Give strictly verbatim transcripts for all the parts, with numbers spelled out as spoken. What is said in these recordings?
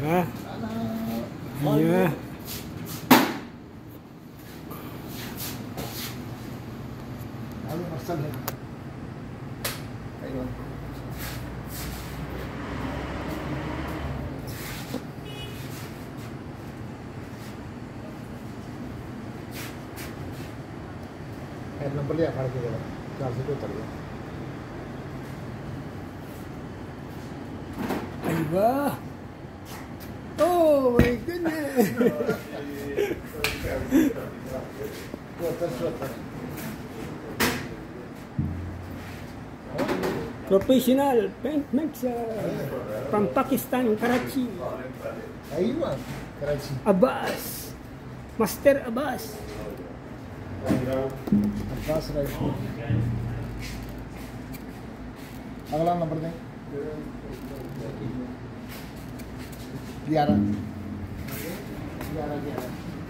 Ah. Iya. Lalu masal ya. Ayo. Head number लिया खड़ा किया चार से उतर गया Wah. Oh my goodness. Professional paint mixer from Pakistan, Karachi. Aywa, Karachi. Abbas, Master Abbas. Abbas right. अगला number दें ग्यारह ग्यारह ग्यारह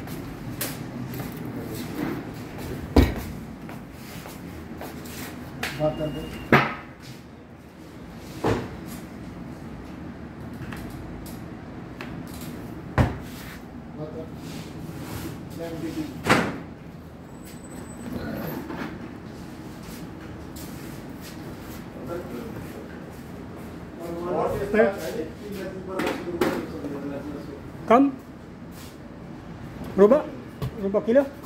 बात कर दो बात कर Kam? Berapa? Berapa kilo?